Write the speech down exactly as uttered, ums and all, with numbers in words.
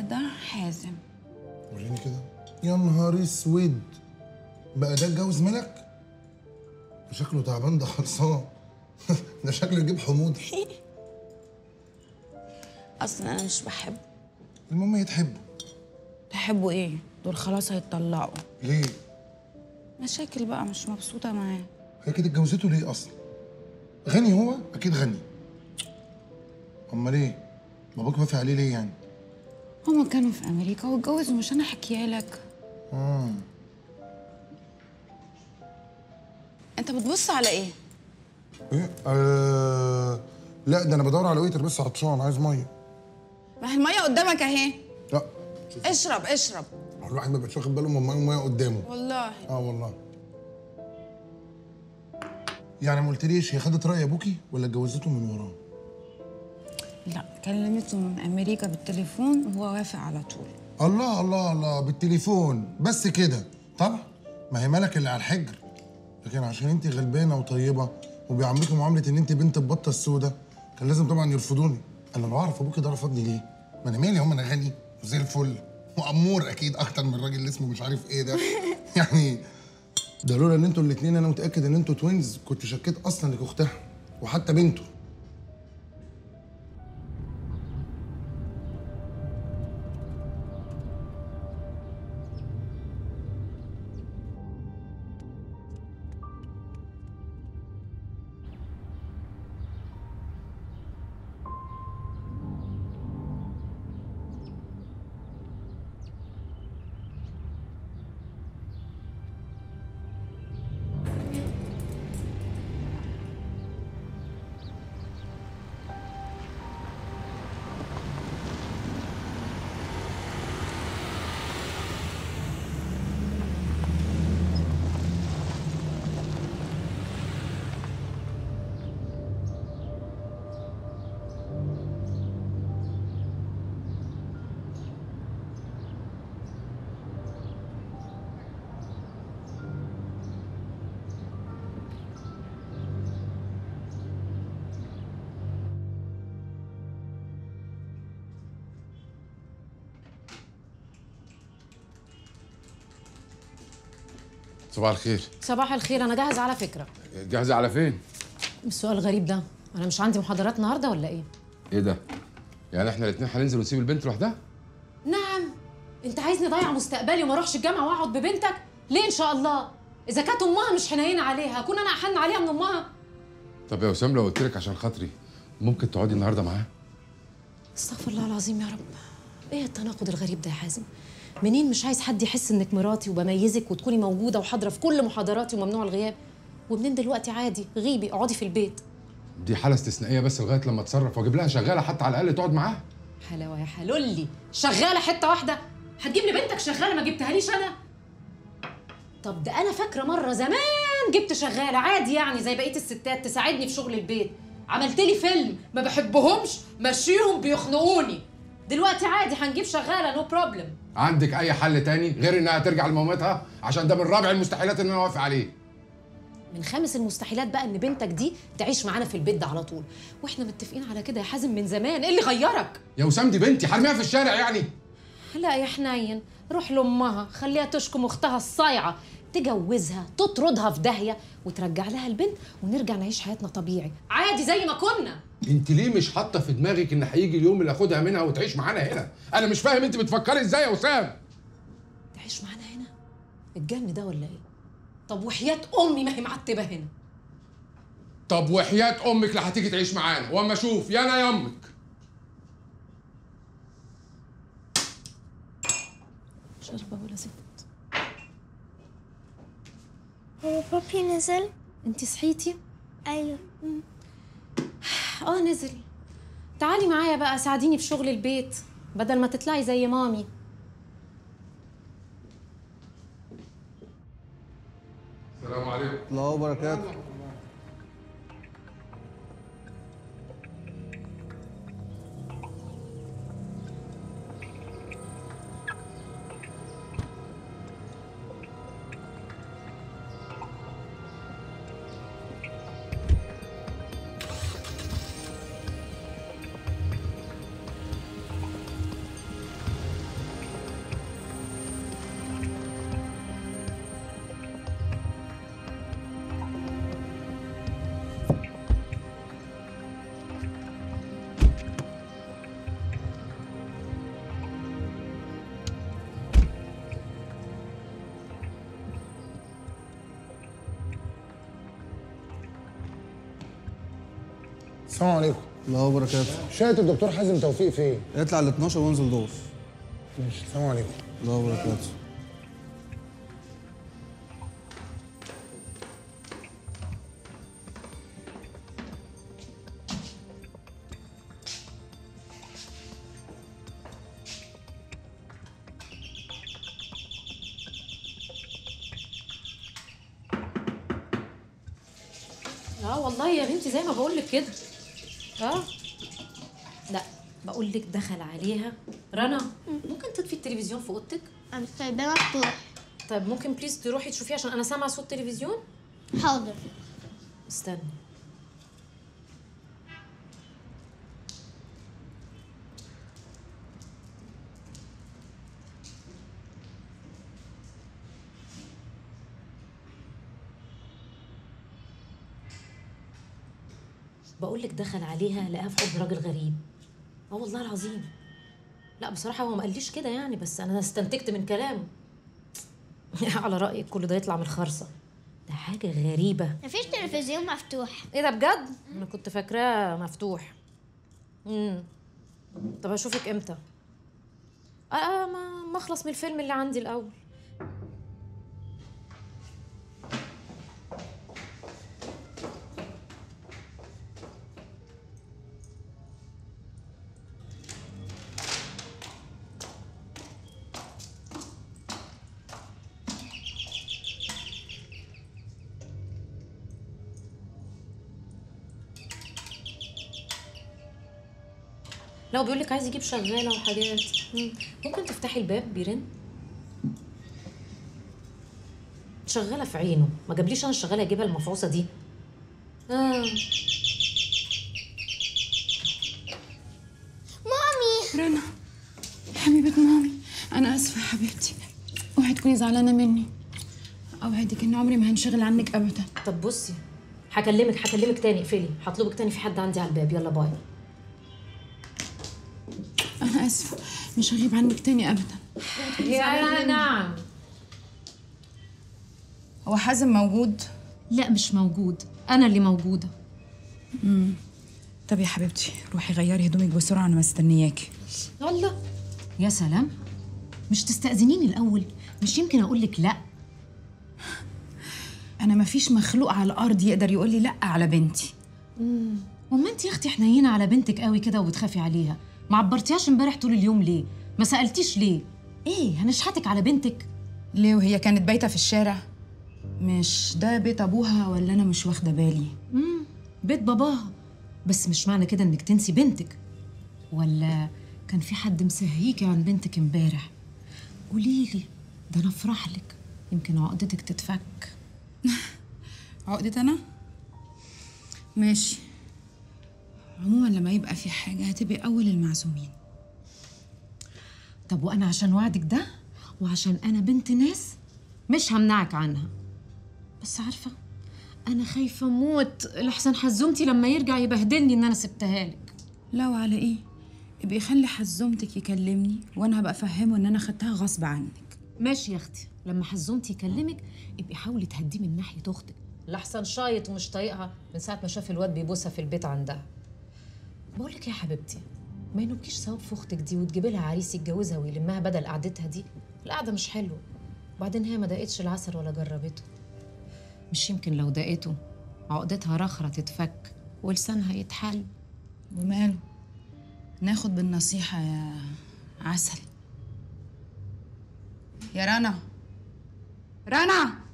ده حازم. وريني كده. يا نهار اسود، بقى ده اتجوز ملك؟ شكله تعبان ده خلصان. ده شكله يجيب حموضه. اصلا انا مش بحبه. المهم يتحبوا. تحبوا ايه؟ دول خلاص هيتطلقوا. ليه؟ مشاكل بقى، مش مبسوطه معاه. هي كده اتجوزته ليه اصلا؟ غني هو؟ اكيد غني. امال ايه؟ باباك وافق عليه ليه يعني؟ هما كانوا في امريكا واتجوزوا، مش انا حكيها لك. اه انت بتبص على ايه؟ ايه؟ آه... لا ده انا بدور على ويتر بس عطشان عايز ميه. ما هي الميه قدامك اهي. لا اشرب اشرب. الواحد ما بقاش واخد باله من الميه قدامه. والله اه والله. يعني ما قلتليش هي خدت راي ابوكي ولا اتجوزته من وراه؟ لا، كلمته من امريكا بالتليفون وهو وافق على طول. الله الله الله، بالتليفون بس كده؟ طبعا ما هي ملك اللي على الحجر، لكن عشان انت غلبانه وطيبه وبيعاملوكي معامله ان انت بنت البطه السوداء كان لازم طبعا يرفضوني. انا لو اعرف ابوكي ده رفضني ليه؟ ما انا مالي، هم انا غني وزي الفل وامور اكيد اكتر من الراجل اللي اسمه مش عارف ايه ده. يعني ده لولا ان انتوا الاثنين انا متاكد ان انتوا توينز كنت شكيت اصلا انك اختها وحتى بنته. صباح الخير. صباح الخير، انا جاهزه على فكره. جاهزه على فين؟ السؤال الغريب ده، انا مش عندي محاضرات النهارده ولا ايه؟ ايه ده؟ يعني احنا الاثنين هننزل ونسيب البنت لوحدها؟ نعم. انت عايزني اضيع مستقبلي وما اروحش الجامعه واقعد ببنتك؟ ليه ان شاء الله؟ اذا كانت امها مش حنينه عليها اكون انا احن عليها من امها؟ طب يا وسام لو قلت لك عشان خاطري ممكن تقعدي النهارده معاها؟ استغفر الله العظيم يا رب. ايه التناقض الغريب ده يا حازم؟ منين مش عايز حد يحس انك مراتي وبميزك وتكوني موجوده وحاضره في كل محاضراتي وممنوع الغياب، ومنين دلوقتي عادي غيبي اقعدي في البيت؟ دي حاله استثنائيه بس لغايه لما اتصرف واجيب لها شغاله حتى على الاقل تقعد معاها. حلاوه يا حلولي، شغاله حته واحده؟ هتجيب لي بنتك شغاله ما جبتهاليش انا؟ طب ده انا فاكره مره زمان جبت شغاله عادي يعني زي بقيه الستات تساعدني في شغل البيت، عملت لي فيلم ما بحبهمش مشيهم بيخنقوني. دلوقتي عادي هنجيب شغاله نو بروبلم. عندك اي حل تاني غير انها ترجع لمامتها؟ عشان ده من رابع المستحيلات ان انا اوافق عليه. من خامس المستحيلات بقى ان بنتك دي تعيش معانا في البيت ده على طول، واحنا متفقين على كده يا حازم من زمان. ايه اللي غيرك؟ يا وسام دي بنتي هرميها في الشارع يعني؟ لا يا حنين، روح لامها خليها تشكم اختها الصايعه، تجوزها تطردها في داهيه وترجع لها البنت ونرجع نعيش حياتنا طبيعي عادي زي ما كنا. انت ليه مش حاطه في دماغك ان هيجي اليوم اللي اخدها منها وتعيش معانا هنا؟ انا مش فاهم انت بتفكري ازاي يا وسام؟ تعيش معانا هنا؟ الجن ده ولا ايه؟ طب وحياه امي ما هي معتبه هنا. طب وحياه امك اللي هتيجي تعيش معانا واما اشوف يا انا يا امك. شربه ولا ست؟ هو بابي نزل؟ انت صحيتي؟ ايوه. اه نزل. تعالي معايا بقى ساعديني في شغل البيت بدل ما تطلعي زي مامي. السلام عليكم. الله وبركاته. السلام عليكم. الله وبركاته. شاهد الدكتور حازم توفيق فين؟ اطلع ال اتناشر وانزل دور. ماشي، السلام عليكم. الله وبركاته. اه والله يا بنتي زي ما بقول لك كده. اه لا بقول لك دخل عليها رنا. ممكن تطفي التلفزيون في اوضتك؟ انا سايباه مفتوح. طيب ممكن بليز تروحي تشوفيه عشان انا سامعه صوت تلفزيون. حاضر. استني. بقول لك دخل عليها لقاها في حضن راجل غريب. اه والله العظيم. لا بصراحه هو ما قاليش كده يعني، بس انا استنتجت من كلامه. على رايك كل ده يطلع من الخرصه. ده حاجه غريبه. مفيش تلفزيون مفتوح. ايه ده بجد؟ انا كنت فاكراه مفتوح. امم طب اشوفك امتى؟ اه, آه ما ما اخلص من الفيلم اللي عندي الاول. لو بيقول لك عايز يجيب شغاله وحاجات. مم. ممكن تفتحي الباب بيرن. شغاله في عينه، ما جابليش انا الشغاله اجيبها المفعوصه دي. اه مامي. رنا حبيبة مامي، أنا آسفة يا حبيبتي، اوعي تكوني زعلانة مني. أوعدك إن عمري ما هنشغل عنك أبدا. طب بصي هكلمك هكلمك تاني، اقفلي، هطلبك تاني، في حد عندي على الباب. يلا باي. أنا آسفة، مش هغيب عنك تاني أبدا. يا نعم. هو حازم موجود؟ لا مش موجود، انا اللي موجوده. امم طب يا حبيبتي روحي غيري هدومك بسرعة، أنا مستنياكي. الله يا سلام، مش تستأذنيني الأول؟ مش يمكن أقول لك لأ؟ أنا مفيش مخلوق على الأرض يقدر يقول لي لأ على بنتي. امم وما أنت يا أختي حنينة على بنتك قوي كده وبتخافي عليها، ما عبرتيهاش امبارح طول اليوم ليه؟ ما سألتيش ليه؟ إيه هنشحتك على بنتك؟ ليه وهي كانت بايتة في الشارع؟ مش ده بيت أبوها ولا أنا مش واخدة بالي؟ امم بيت باباها، بس مش معنى كده إنك تنسي بنتك. ولا كان في حد مسهيكي عن بنتك امبارح؟ قوليلي ده أنا أفرح لك، يمكن عقدتك تتفك. عقدة أنا؟ ماشي. عموما لما يبقى في حاجة هتبقي أول المعزومين. طب وأنا عشان وعدك ده وعشان أنا بنت ناس مش همنعك عنها، بس عارفة أنا خايفة موت لحسن حزومتي لما يرجع يبهدلني إن أنا سبتها لك. لا وعلى إيه؟ ابقي خلي حزومتك يكلمني وأنا هبقى أفهمه إن أنا خدتها غصب عنك. ماشي يا أختي، لما حزومتي يكلمك ابقي حاولي تهديه من ناحية أختك، لحسن شايط ومش طايقها من ساعة ما شاف الواد بيبوسها في البيت عندها. بقول لك يا حبيبتي، ما ينوبكيش ثواب في اختك دي وتجيبي لها عريس يتجوزها ويلمها بدل قعدتها دي. القعده مش حلوه، وبعدين هي ما دقتش العسل ولا جربته. مش يمكن لو دقته عقدتها رخرة تتفك ولسانها يتحل. وماله، ناخد بالنصيحة يا عسل. يا رنا، رنا